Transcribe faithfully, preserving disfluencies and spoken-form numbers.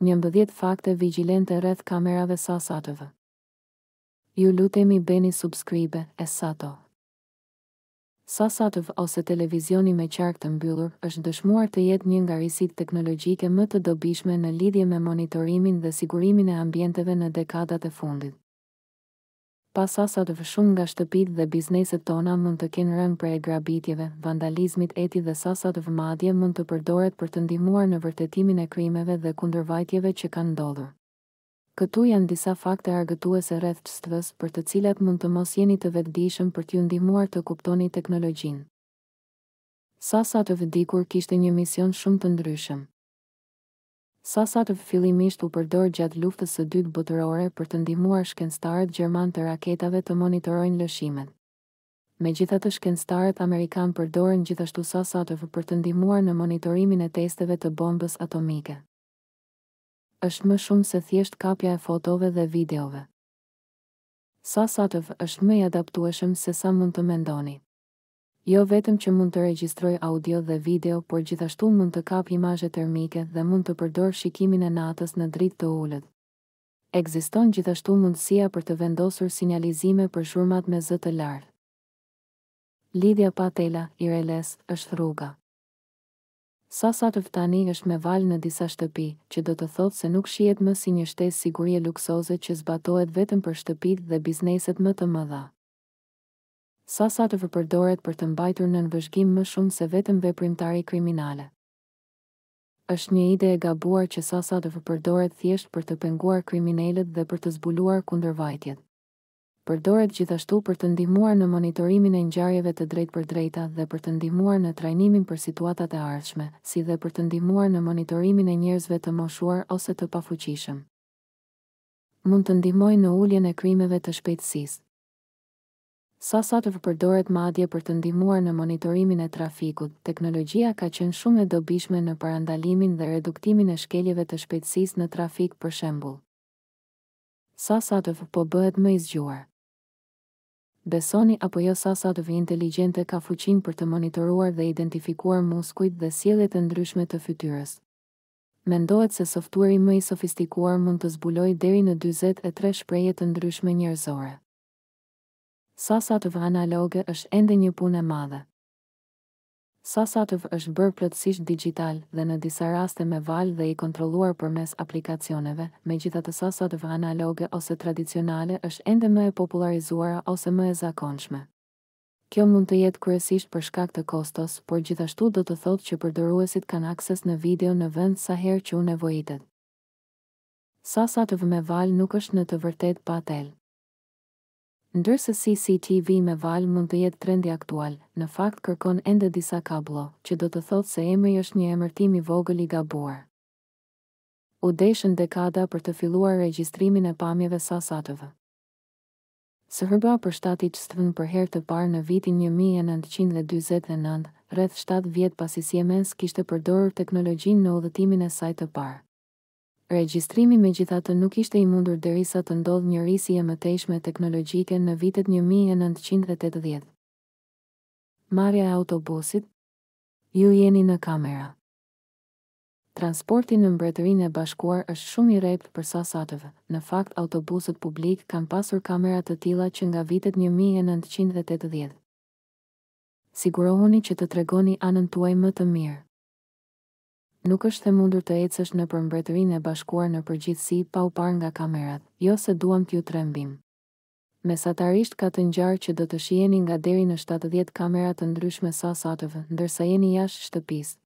njëmbëdhjetë fakte vigjilente rreth Kamerave C C T V. Ju lutemi bëni subscribe, Essato. C C T V ose televizioni me qark të mbyllur është dëshmuar të jetë një nga risitë teknologjike më të dobishme në lidhje me monitorimin dhe sigurimin e ambienteve në dekadat e fundit. Pas C C T V, shumë nga shtëpitë dhe bizneset tona mund të kenë rënë prej grabitjeve, vandalizmit eti dhe C C T V madje mund të përdoret për të ndihmuar në vërtetimin e krimeve dhe kundërvajtjeve që kanë ndodhur. Këtu janë disa fakte argëtuese rreth C C T V-s për të cilat mund të mos jeni të vetëdijshëm për t'ju ndihmuar të kuptoni teknologjinë. C C T V dikur kishte një mision shumë të ndryshëm. C C T V fillimisht u përdor gjatë luftës së dytë botërore për të ndihmuar shkencëtarët gjerman të raketave të monitorojnë lëshimet. Megjithatë, shkencëtarët amerikan përdoren gjithashtu C C T V për të ndihmuar në monitorimin e testeve të bombës atomike. Është më shumë se thjesht kapja e fotove dhe videove. C C T V është më i adaptueshëm se sa mund të mendoni. Jo vetëm që mund të regjistroj audio dhe video, por gjithashtu mund të kap imazhe termike dhe mund të përdor shikimin e natës në dritë të ulët. Ekziston gjithashtu mundësia për të vendosur sinjalizime për zhurmat me zë të lartë. Lidhja pa tela, i reles, është rruga. C C T V tani është me valë në disa shtëpi, që do të thotë se nuk shihet më si një shtesë sigurie luksoze që zbatohet vetëm për shtëpitë dhe bizneset më të mëdha. C C T V përdoret për të mbajtur në nënvëzhgim më shumë se vetëm veprimtari kriminale. Është një ide e gabuar që C C T V përdoret thjesht për të penguar kriminalët dhe për të zbuluar kundërvajtjet. Përdoret gjithashtu për të ndihmuar në monitorimin e ngjarjeve të drejtpërdrejta dhe për të ndihmuar në trajnimin për situatat e ardhshme, si dhe për të ndihmuar në monitorimin e njerëzve të moshuar ose të pafuqishëm. Mund të ndihmojë në uljen e krimeve të shpejtësisë. C C T V përdoret madje për të ndihmuar në monitorimin e trafikut. Teknologjia ka qenë shumë e dobishme në parandalimin dhe reduktimin e shkeljeve të shpejtësisë në trafik, për shembull. C C T V po bëhet më i zgjuar. Besoni apo jo, C C T V inteligjente ka fuqinë për të monitoruar dhe identifikuar muskujt dhe sjelljet e ndryshme të fytyrës. Mendohet se softwari më i sofistikuar mund të zbulojë deri në dyzet e tre shprehje të ndryshme njerëzore. C C T V analoge është ende një punë e madhe. C C T V është bërë plotësisht digjital dhe në disa raste me valë dhe i kontrolluar përmes aplikacioneve, megjithatë C C T V analoge ose tradicionale është ende më e popularizuara ose më e zakonshme. Kjo mund të jetë kryesisht për shkak të kostos, por gjithashtu do të thotë që përdoruesit kanë akses në video në vend sa herë që u nevojitet. C C T V me valë nuk është në të vërtetë pa tel. Ndërsa C C T V me valë mund të jetë trendi aktual, në fakt kërkon ende disa kablo, që do të thotë se emri është një emërtim i vogël i gabuar. U deshën dekada për të filluar regjistrimin e pamjeve C C T V. Së hërba përshtati C C T V për herë të parë në vitin një mijë e nëntëqind e dyzet e nëntë, rreth shtatë vjet pasi Siemens kishte përdorur teknologjinë në udhëtimin e saj të parë. Regjistrimi megjithatë nuk ishte i mundur derisa të ndodhë një risi e mëtejshme teknologjike në vitet një mijë e nëntëqind e tetëdhjetë. Marrja e autobusit. Ju jeni në kamera. Transporti në Mbretërinë e Bashkuar është shumë i rreptë për C C T V. Në fakt, autobuset publik kanë pasur kamera të tilla që nga vitet një mijë e nëntëqind e tetëdhjetë. Sigurohuni që të tregoni anën tuaj më të mirë. Nuk është e mundur të ecësh nëpër Mbretërinë e Bashkuar në përgjithësi pa u parë nga kamerat, jo se duam t'ju trembim. Mesatarisht ka të ngjarë që do të shiheni nga deri në shtatëdhjetë kamera të ndryshme C C T V, ndërsa jeni jashtë shtëpisë.